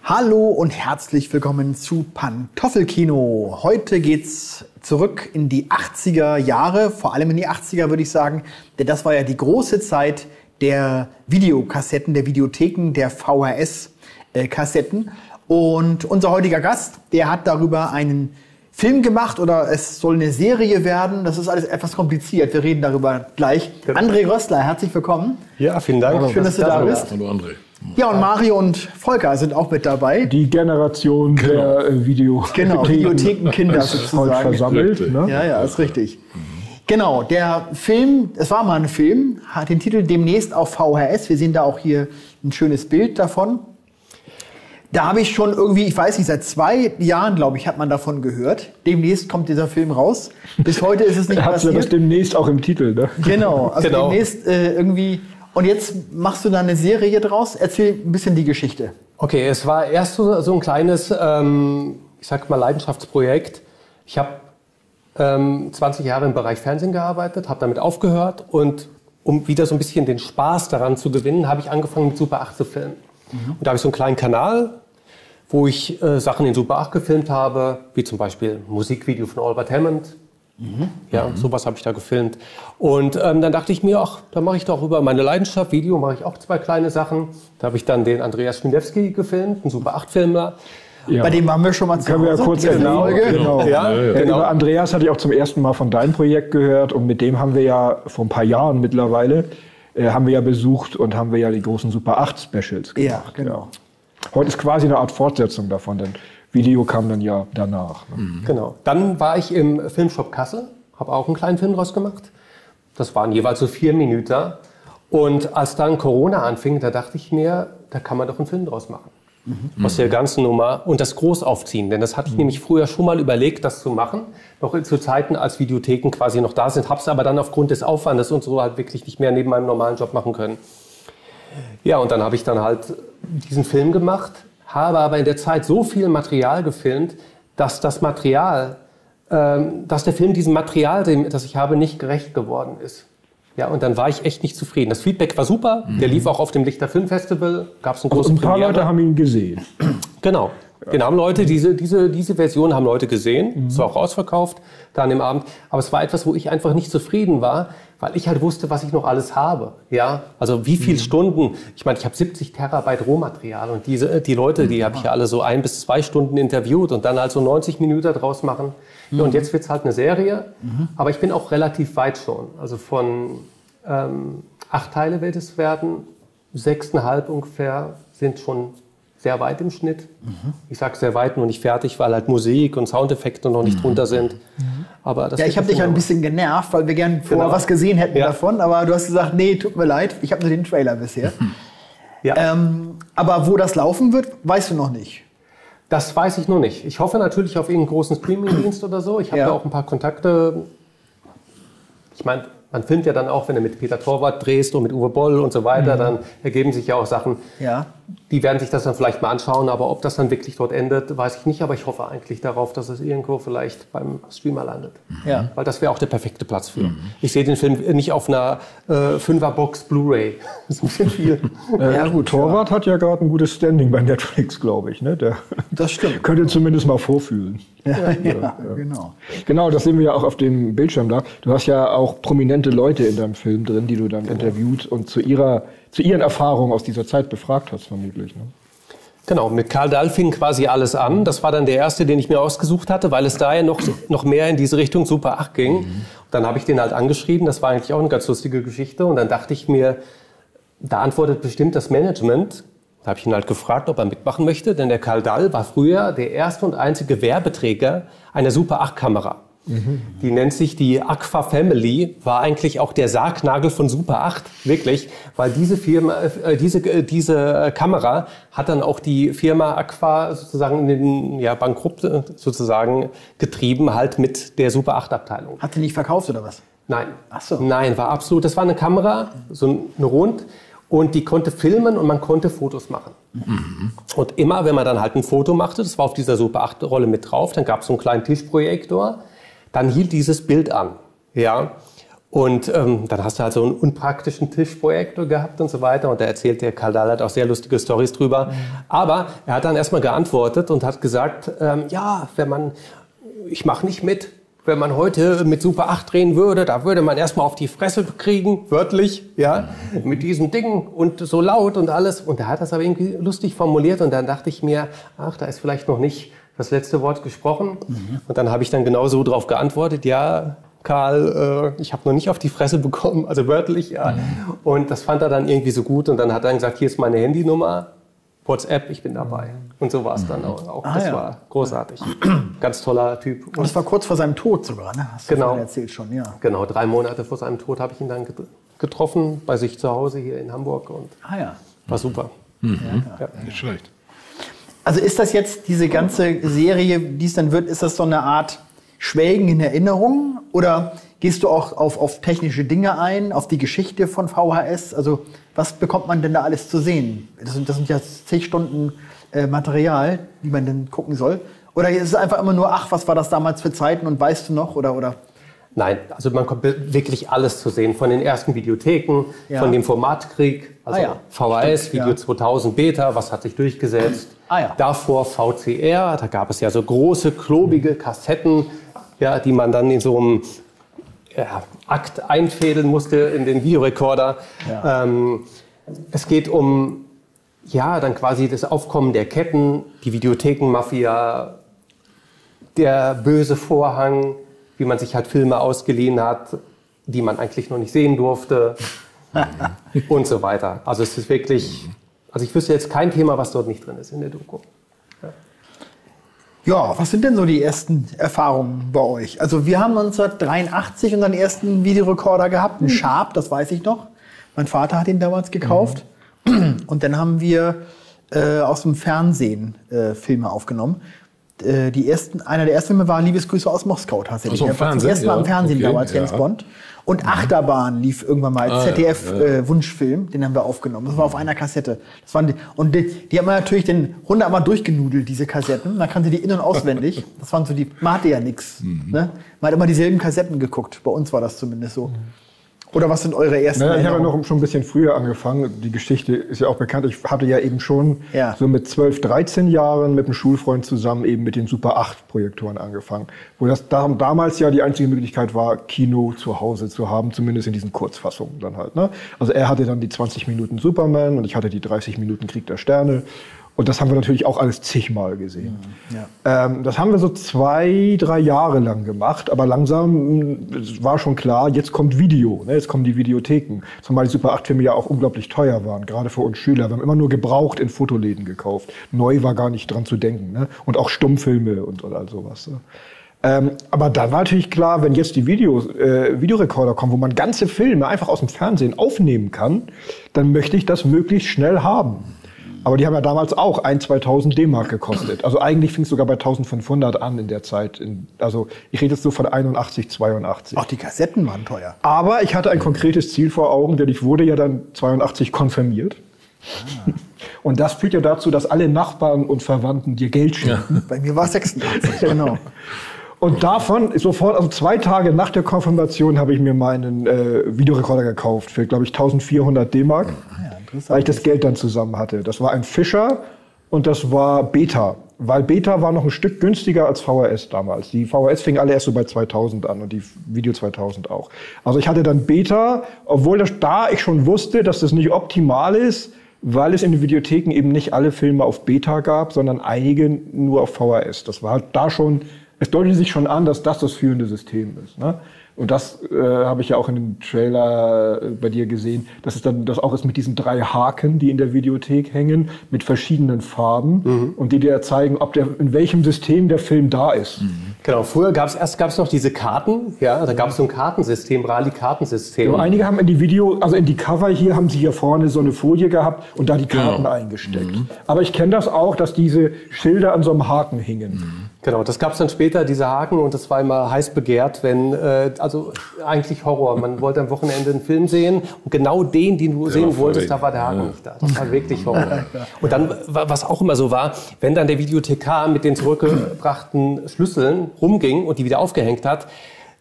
Hallo und herzlich willkommen zu Pantoffelkino. Heute geht's zurück in die 80er Jahre, vor allem in die 80er würde ich sagen, denn das war ja die große Zeit der Videokassetten, der Videotheken, der VHS-Kassetten. Und unser heutiger Gast, der hat darüber einen Film gemacht oder es soll eine Serie werden. Das ist alles etwas kompliziert. Wir reden darüber gleich. André Rössler, herzlich willkommen. Ja, vielen Dank. Schön, dass du da bist. Hallo André. Ja, und Mario und Volker sind auch mit dabei. Die Generation der Videothekenkinder sozusagen. Versammelt. Ne? Ja, ist richtig. Genau, der Film, es war mal ein Film, hat den Titel Demnächst auf VHS. Wir sehen da auch hier ein schönes Bild davon. Da habe ich schon irgendwie, ich weiß nicht, seit 2 Jahren, glaube ich, hat man davon gehört. Demnächst kommt dieser Film raus. Bis heute ist es nicht passiert. Hat das demnächst auch im Titel, ne? Genau, also demnächst irgendwie. Und jetzt machst du da eine Serie draus. Erzähl ein bisschen die Geschichte. Okay, es war erst so ein kleines, ich sag mal, Leidenschaftsprojekt. Ich habe 20 Jahre im Bereich Fernsehen gearbeitet, habe damit aufgehört und um wieder so ein bisschen den Spaß daran zu gewinnen, habe ich angefangen mit Super 8 zu filmen. Und da habe ich so einen kleinen Kanal, wo ich Sachen in Super 8 gefilmt habe, wie zum Beispiel ein Musikvideo von Albert Hammond. Ja, sowas habe ich da gefilmt. Und dann dachte ich mir, ach, da mache ich doch über meine Leidenschaft, Video, mache ich auch 2 kleine Sachen. Da habe ich dann den Andreas Schmidewski gefilmt, einen Super 8-Filmer. Ja. Bei dem waren wir schon mal zu Hause. Können wir ja kurz erwähnen. Genau. Über Andreas hatte ich auch zum ersten Mal von deinem Projekt gehört. Und mit dem haben wir ja vor ein paar Jahren mittlerweile, haben wir ja besucht und haben wir ja die großen Super 8 Specials gemacht. Ja, genau. Heute ist quasi eine Art Fortsetzung davon, denn Video kam dann ja danach. Ne? Genau. Dann war ich im Filmshop Kassel, habe auch einen kleinen Film draus gemacht. Das waren jeweils so 4 Minuten. Und als dann Corona anfing, da dachte ich mir, da kann man doch einen Film draus machen. Aus der ganzen Nummer und das groß aufziehen. Denn das hatte ich nämlich früher schon mal überlegt, das zu machen. Noch zu Zeiten, als Videotheken quasi noch da sind. Habe es aber dann aufgrund des Aufwandes und so halt wirklich nicht mehr neben meinem normalen Job machen können. Ja, und dann habe ich dann halt diesen Film gemacht. Habe aber in der Zeit so viel Material gefilmt, dass das Material, dass der Film diesem Material, das ich habe, nicht gerecht geworden ist. Ja, und dann war ich echt nicht zufrieden. Das Feedback war super. Der lief auch auf dem Lichter Filmfestival. Gab es einen großen Premiere. Ein paar Leute haben ihn gesehen. Genau. Den haben Leute, diese Version haben Leute gesehen. Es war auch ausverkauft da an dem Abend. Aber es war etwas, wo ich einfach nicht zufrieden war, weil ich halt wusste, was ich noch alles habe. Ja, also wie viele Stunden. Ich meine, ich habe 70 Terabyte Rohmaterial und die Leute, die habe ich ja alle so 1 bis 2 Stunden interviewt und dann halt so 90 Minuten draus machen. Ja, und jetzt wird es halt eine Serie. Aber ich bin auch relativ weit schon. Also von 8 Teile wird es werden. 6,5 ungefähr sind schon sehr weit im Schnitt. Ich sage sehr weit, nur nicht fertig, weil halt Musik und Soundeffekte noch nicht drunter sind. Aber das ich habe dich ein bisschen genervt, weil wir gerne vorher was gesehen hätten davon. Aber du hast gesagt, nee, tut mir leid, ich habe nur den Trailer bisher. Aber wo das laufen wird, weißt du noch nicht. Das weiß ich noch nicht. Ich hoffe natürlich auf irgendeinen großen Streaming-Dienst oder so. Ich habe da auch ein paar Kontakte. Ich meine, man filmt ja dann auch, wenn du mit Peter Torwart drehst und mit Uwe Boll und so weiter, dann ergeben sich ja auch Sachen. Ja. Die werden sich das dann vielleicht mal anschauen, aber ob das dann wirklich dort endet, weiß ich nicht. Aber ich hoffe eigentlich darauf, dass es irgendwo vielleicht beim Streamer landet. Ja. Weil das wäre auch der perfekte Platz für. Ich sehe den Film nicht auf einer 5er-Box Blu-ray. Das ist ein bisschen viel. Ja, gut. Torwart hat ja gerade ein gutes Standing bei Netflix, glaube ich. Ne? Das stimmt. Könnte zumindest mal vorfühlen. Genau. Genau, das sehen wir ja auch auf dem Bildschirm da. Du hast ja auch prominente Leute in deinem Film drin, die du dann interviewt und zu ihren Erfahrungen aus dieser Zeit befragt hast, vermutlich. Ne? Genau, mit Karl Dall fing quasi alles an. Das war dann der erste, den ich mir ausgesucht hatte, weil es da ja noch mehr in diese Richtung Super 8 ging. Und dann habe ich den halt angeschrieben. Das war eigentlich auch eine ganz lustige Geschichte. Und dann dachte ich mir, da antwortet bestimmt das Management. Da habe ich ihn halt gefragt, ob er mitmachen möchte, denn der Karl Dall war früher der erste und einzige Werbeträger einer Super 8-Kamera. Die nennt sich die Agfa Family, war eigentlich auch der Sargnagel von Super 8, wirklich, weil diese Firma, diese Kamera hat dann auch die Firma Agfa sozusagen in den Bankrott sozusagen getrieben, halt mit der Super 8-Abteilung. Hat sie nicht verkauft oder was? Nein. Ach so. Nein, war absolut, das war eine Kamera, so eine Rund. Und die konnte filmen und man konnte Fotos machen. Und immer, wenn man dann halt ein Foto machte, das war auf dieser Super 8-Rolle mit drauf, dann gab es so einen kleinen Tischprojektor, dann hielt dieses Bild an. Ja? Und dann hast du halt so einen unpraktischen Tischprojektor gehabt und so weiter. Und da erzählt der Karl Dahl auch sehr lustige Storys drüber. Aber er hat dann erstmal geantwortet und hat gesagt, ja, ich mache nicht mit. Wenn man heute mit Super 8 drehen würde, da würde man erstmal auf die Fresse kriegen, wörtlich, ja, mit diesem Ding und so laut und alles. Und er hat das aber irgendwie lustig formuliert und dann dachte ich mir, ach, da ist vielleicht noch nicht das letzte Wort gesprochen. Und dann habe ich dann genau so drauf geantwortet, ja, Karl, ich habe noch nicht auf die Fresse bekommen, also wörtlich, ja. Und das fand er dann irgendwie so gut und dann hat er gesagt, hier ist meine Handynummer, WhatsApp, ich bin dabei. Und so war es dann auch. Das war großartig. Ganz toller Typ. Und das war kurz vor seinem Tod sogar, ne? Hast du vorhin erzählt schon, ja. Genau, 3 Monate vor seinem Tod habe ich ihn dann getroffen, bei sich zu Hause hier in Hamburg. Und war super. Ja. Nicht schlecht. Also ist das jetzt diese ganze Serie, die es dann wird, ist das so eine Art Schwelgen in Erinnerung? Oder gehst du auch auf technische Dinge ein, auf die Geschichte von VHS? Also was bekommt man denn da alles zu sehen? Das sind ja zig Stunden Material, die man dann gucken soll. Oder ist es einfach immer nur, ach, was war das damals für Zeiten und weißt du noch? Oder? Nein, also man kommt wirklich alles zu sehen. Von den ersten Videotheken, von dem Formatkrieg, also VHS, Video 2000 Beta, was hat sich durchgesetzt. Davor VCR, da gab es ja so große, klobige Kassetten, ja, die man dann in so einem Akt einfädeln musste in den Videorekorder. Es geht um dann quasi das Aufkommen der Ketten, die Videothekenmafia, der böse Vorhang, wie man sich halt Filme ausgeliehen hat, die man eigentlich noch nicht sehen durfte und so weiter. Also es ist wirklich, also ich wüsste jetzt kein Thema, was dort nicht drin ist in der Doku. Ja, was sind denn so die ersten Erfahrungen bei euch? Also wir haben 1983 unseren ersten Videorekorder gehabt, einen Sharp, das weiß ich noch. Mein Vater hat ihn damals gekauft. Und dann haben wir aus dem Fernsehen Filme aufgenommen. Einer der ersten Filme war Liebesgrüße aus Moskau tatsächlich. Also das erste Mal im Fernsehen damals, James Bond. Und Achterbahn lief irgendwann mal als ZDF-Wunschfilm, den haben wir aufgenommen. Das war auf einer Kassette. Die haben wir natürlich den 100-mal durchgenudelt, diese Kassetten. Man kannte die in- und auswendig. Das waren so man hatte ja nichts. Ne? Man hat immer dieselben Kassetten geguckt. Bei uns war das zumindest so. Oder was sind eure ersten Ich habe ja noch schon ein bisschen früher angefangen. Die Geschichte ist ja auch bekannt. Ich hatte ja eben schon so mit 12, 13 Jahren mit einem Schulfreund zusammen eben mit den Super 8 Projektoren angefangen. Wo das damals ja die einzige Möglichkeit war, Kino zu Hause zu haben, zumindest in diesen Kurzfassungen dann halt. Ne? Also er hatte dann die 20 Minuten Superman und ich hatte die 30 Minuten Krieg der Sterne. Und das haben wir natürlich auch alles zigmal gesehen. Das haben wir so 2, 3 Jahre lang gemacht. Aber langsam war schon klar, jetzt kommt Video. Ne? Jetzt kommen die Videotheken. Zumal die Super 8-Filme ja auch unglaublich teuer waren, gerade für uns Schüler. Wir haben immer nur gebraucht in Fotoläden gekauft. Neu war gar nicht dran zu denken. Ne? Und auch Stummfilme und all sowas. Ne? Aber dann war natürlich klar, wenn jetzt die Videorekorder kommen, wo man ganze Filme einfach aus dem Fernsehen aufnehmen kann, dann möchte ich das möglichst schnell haben. Aber die haben ja damals auch 2.000 D-Mark gekostet. Also eigentlich fing es sogar bei 1.500 an in der Zeit. Also ich rede jetzt so von 81, 82. Auch die Kassetten waren teuer. Aber ich hatte ein konkretes Ziel vor Augen, denn ich wurde ja dann 82 konfirmiert. Und das führt ja dazu, dass alle Nachbarn und Verwandten dir Geld schenken. Bei mir war es 86, genau. Und davon sofort, also 2 Tage nach der Konfirmation, habe ich mir meinen Videorekorder gekauft für, glaube ich, 1.400 D-Mark. Weil ich das Geld dann zusammen hatte. Das war ein Fischer und das war Beta. Weil Beta war noch ein Stück günstiger als VHS damals. Die VHS fing alle erst so bei 2000 an und die Video 2000 auch. Also ich hatte dann Beta, obwohl ich schon wusste, dass das nicht optimal ist, weil es in den Videotheken eben nicht alle Filme auf Beta gab, sondern einige nur auf VHS. Das war halt da schon, es deutete sich schon an, dass das führende System ist. Ne? Und das habe ich ja auch in dem Trailer bei dir gesehen, dass es dann das auch ist mit diesen 3 Haken, die in der Videothek hängen, mit verschiedenen Farben und die dir zeigen, in welchem System der Film da ist. Genau, früher gab's noch diese Karten, da gab es so ein Kartensystem, Rally-Kartensystem. Genau, einige haben in die Cover hier haben sie hier vorne so eine Folie gehabt und da die Karten eingesteckt. Aber ich kenne das auch, dass diese Schilder an so einem Haken hingen. Genau, das gab es dann später, diese Haken, und das war immer heiß begehrt, also eigentlich Horror. Man wollte am Wochenende einen Film sehen und genau den du sehen wolltest, da war der Haken nicht da. Das war wirklich Horror. Und dann, was auch immer so war, wenn dann der Videothekar mit den zurückgebrachten Schlüsseln rumging und die wieder aufgehängt hat,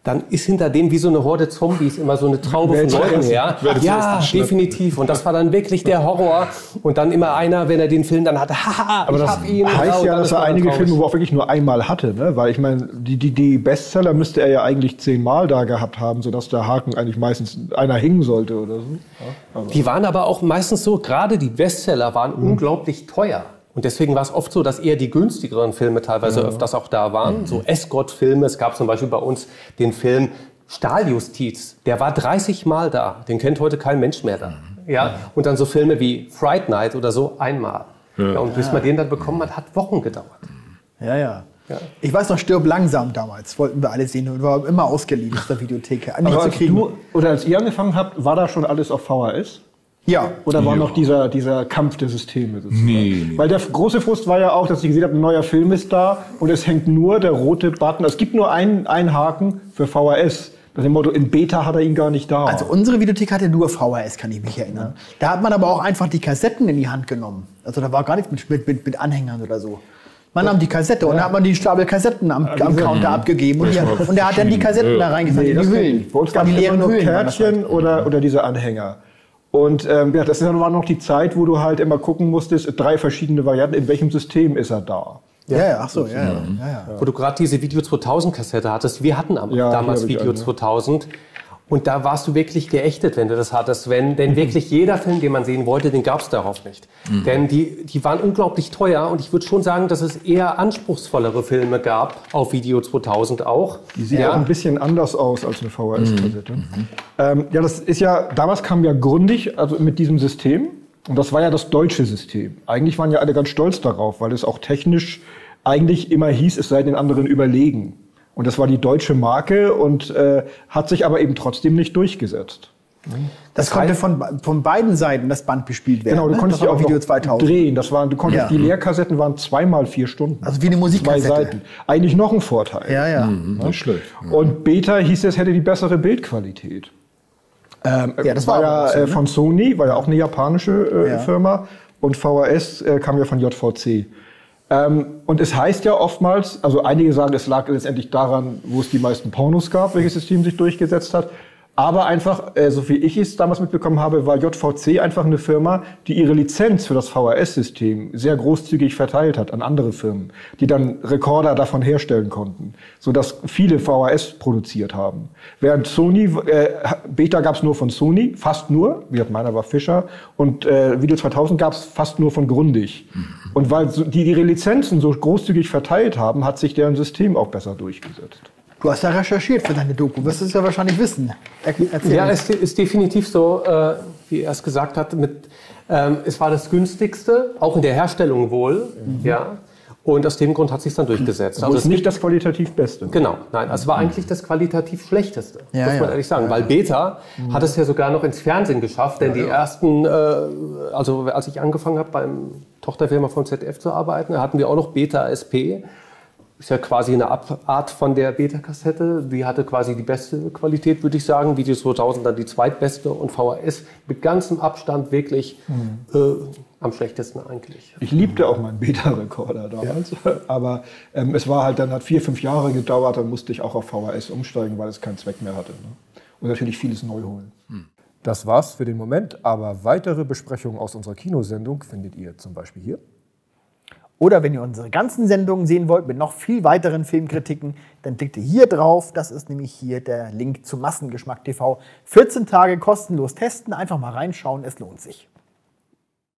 dann ist hinter dem wie so eine Horde Zombies immer so eine Traube von Leuten her. Ja, definitiv. Und das war dann wirklich der Horror. Und dann immer einer, wenn er den Film dann hatte, haha, aber ich das hab ihn. heißt ja, dass er einige Filme wo auch wirklich nur einmal hatte. Ne? Weil ich meine, die Bestseller müsste er ja eigentlich 10-mal da gehabt haben, sodass der Haken eigentlich meistens einer hängen sollte oder so. Ja, die waren aber auch meistens so, gerade die Bestseller waren unglaublich teuer. Und deswegen war es oft so, dass eher die günstigeren Filme teilweise öfters auch da waren. So Escort-Filme. Es gab zum Beispiel bei uns den Film Stahljustiz. Der war 30 Mal da. Den kennt heute kein Mensch mehr da. Ja? Und dann so Filme wie Fright Night oder so einmal. Ja, und bis man den dann bekommen hat, hat Wochen gedauert. Ja. Ich weiß noch, Stirb langsam damals. Wollten wir alle sehen und war immer ausgeliehen aus der Videothek. Aber als ihr angefangen habt, war da schon alles auf VHS? Ja. Oder war noch dieser Kampf der Systeme sozusagen? Nee. Weil der große Frust war ja auch, dass ich gesehen habe, ein neuer Film ist da und es hängt nur der rote Button. Es gibt nur einen Haken für VHS. Nach dem Motto, in Beta hat er ihn gar nicht da. Also unsere Videothek hatte nur VHS, kann ich mich erinnern. Da hat man aber auch einfach die Kassetten in die Hand genommen. Also da war gar nichts mit Anhängern oder so. Man nahm die Kassette und dann hat man die Stapel Kassetten am Counter abgegeben und der hat dann die Kassetten da reingesetzt in die Hüllen. Bei uns gab es immer nur Kärtchen oder diese Anhänger. Und das war noch die Zeit, wo du halt immer gucken musstest, 3 verschiedene Varianten, in welchem System ist er da. Ja. Wo du gerade diese Video 2000 Kassette hattest, wir hatten damals Video 2000 und da warst du wirklich geächtet, wenn du das hattest, denn wirklich jeder Film, den man sehen wollte, den gab es darauf nicht. Denn die waren unglaublich teuer und ich würde schon sagen, dass es eher anspruchsvollere Filme gab, auf Video 2000 auch. Die sieht auch ein bisschen anders aus als eine VHS-Kassette. Das ist ja, damals kam ja Grundig, also mit diesem System. Und das war ja das deutsche System. Eigentlich waren ja alle ganz stolz darauf, weil es auch technisch eigentlich immer hieß, es sei den anderen überlegen. Und das war die deutsche Marke und hat sich aber eben trotzdem nicht durchgesetzt. Das konnte von beiden Seiten das Band bespielt werden. Genau, du konntest ja auch Video 2000 drehen. Die Leerkassetten waren 2x 4 Stunden. Also wie eine Musikkassette. 2 Seiten. Eigentlich noch ein Vorteil. Ja. Nicht schlecht. Und Beta hieß es, hätte die bessere Bildqualität. Das war ja so, ne? Von Sony, war ja auch eine japanische Firma. Und VHS kam ja von JVC. Und es heißt ja oftmals, also einige sagen, es lag letztendlich daran, wo es die meisten Pornos gab, welches System sich durchgesetzt hat. Aber einfach, so wie ich es damals mitbekommen habe, war JVC einfach eine Firma, die ihre Lizenz für das VHS-System sehr großzügig verteilt hat an andere Firmen, die dann Rekorder davon herstellen konnten, sodass viele VHS produziert haben. Während Sony, Beta gab es nur von Sony, fast nur, meiner war Fischer, und Video 2000 gab es fast nur von Grundig. Und weil die ihre Lizenzen so großzügig verteilt haben, hat sich deren System auch besser durchgesetzt. Du hast ja recherchiert für deine Doku, wirst es ja wahrscheinlich wissen. Ja, es ist definitiv so, wie er es gesagt hat, es war das günstigste, auch in der Herstellung wohl, ja. Und aus dem Grund hat es sich dann durchgesetzt. Also es ist nicht das qualitativ Beste. Genau, nein, es war eigentlich das qualitativ Schlechteste, muss man ehrlich sagen. Weil Beta hat es ja sogar noch ins Fernsehen geschafft, denn die ersten, also als ich angefangen habe beim Tochterfirma von ZDF zu arbeiten, hatten wir auch noch Beta SP. Ist ja quasi eine Abart von der Beta-Kassette. Die hatte quasi die beste Qualität, würde ich sagen. Video 2000 dann die zweitbeste und VHS mit ganzem Abstand wirklich am schlechtesten eigentlich. Ich liebte auch meinen Beta-Rekorder damals, aber es war halt, dann hat 4-5 Jahre gedauert, dann musste ich auch auf VHS umsteigen, weil es keinen Zweck mehr hatte. Ne? Und natürlich vieles neu holen. Das war's für den Moment, aber weitere Besprechungen aus unserer Kinosendung findet ihr zum Beispiel hier. Oder wenn ihr unsere ganzen Sendungen sehen wollt mit noch viel weiteren Filmkritiken, dann klickt ihr hier drauf. Das ist nämlich hier der Link zu Massengeschmack TV. 14 Tage kostenlos testen, einfach mal reinschauen, es lohnt sich.